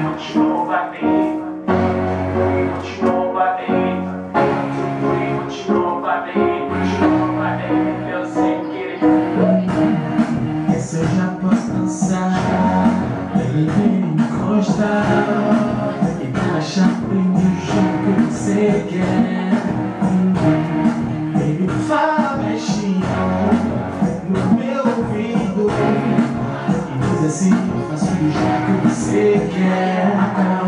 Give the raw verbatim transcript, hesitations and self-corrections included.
know about me? What you know about me? What you know about me? What you know about me? Eu sei que ele... Esse eu já posso dançar. Ele vem encostar e dá a chave do jogo que você quer. Ele fala baixinho no meu ouvido e diz assim: faço do jeito que você quer.